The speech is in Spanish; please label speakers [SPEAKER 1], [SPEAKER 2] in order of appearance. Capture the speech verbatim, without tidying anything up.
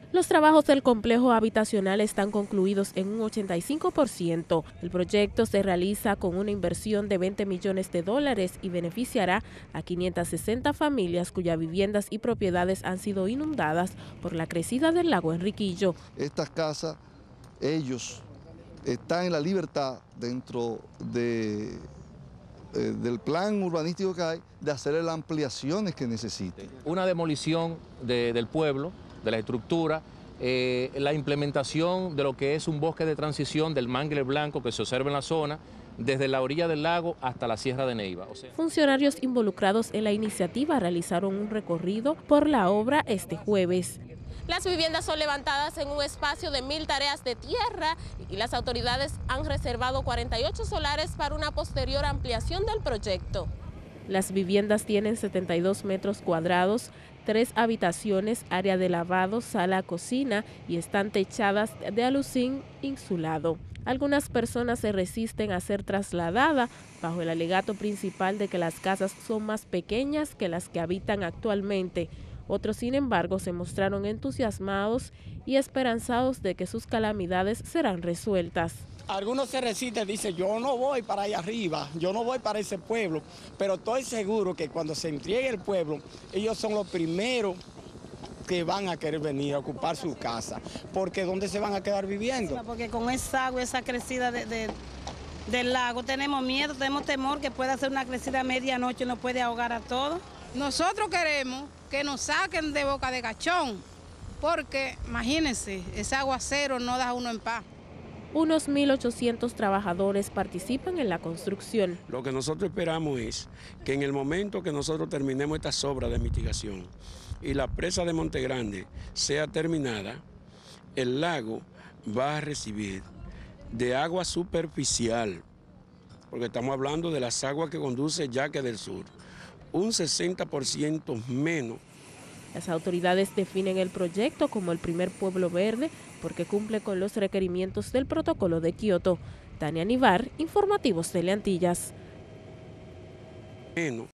[SPEAKER 1] Los trabajos del complejo habitacional están concluidos en un ochenta y cinco por ciento. El proyecto se realiza con una inversión de veinte millones de dólares y beneficiará a quinientas sesenta familias cuyas viviendas y propiedades han sido inundadas por la crecida del lago Enriquillo.
[SPEAKER 2] Estas casas, ellos están en la libertad dentro de, eh, del plan urbanístico que hay de hacer las ampliaciones que necesiten.
[SPEAKER 3] Una demolición de, del pueblo, de la estructura, eh, la implementación de lo que es un bosque de transición del mangle blanco que se observa en la zona, desde la orilla del lago hasta la Sierra de Neiva. O sea,
[SPEAKER 1] funcionarios involucrados en la iniciativa realizaron un recorrido por la obra este jueves. Las viviendas son levantadas en un espacio de mil tareas de tierra y las autoridades han reservado cuarenta y ocho solares para una posterior ampliación del proyecto. Las viviendas tienen setenta y dos metros cuadrados, tres habitaciones, área de lavado, sala, cocina y están techadas de aluzinc insulado. Algunas personas se resisten a ser trasladadas bajo el alegato principal de que las casas son más pequeñas que las que habitan actualmente. Otros, sin embargo, se mostraron entusiasmados y esperanzados de que sus calamidades serán resueltas.
[SPEAKER 4] Algunos se resisten, dicen, yo no voy para allá arriba, yo no voy para ese pueblo, pero estoy seguro que cuando se entregue el pueblo, ellos son los primeros que van a querer venir a ocupar su casa, porque ¿dónde se van a quedar viviendo?
[SPEAKER 5] Porque con esa agua, esa crecida de, de, del lago, tenemos miedo, tenemos temor que pueda ser una crecida a medianoche, nos puede ahogar a todos.
[SPEAKER 6] Nosotros queremos que nos saquen de Boca de Cachón, porque imagínense, ese aguacero no da a uno en paz.
[SPEAKER 1] Unos mil ochocientos trabajadores participan en la construcción.
[SPEAKER 7] Lo que nosotros esperamos es que en el momento que nosotros terminemos estas obras de mitigación y la presa de Monte Grande sea terminada, el lago va a recibir de agua superficial, porque estamos hablando de las aguas que conduce Yaque del Sur, un sesenta por ciento menos.
[SPEAKER 1] Las autoridades definen el proyecto como el primer pueblo verde porque cumple con los requerimientos del protocolo de Kioto. Tania Nivar, Informativos Teleantillas.
[SPEAKER 7] Menos.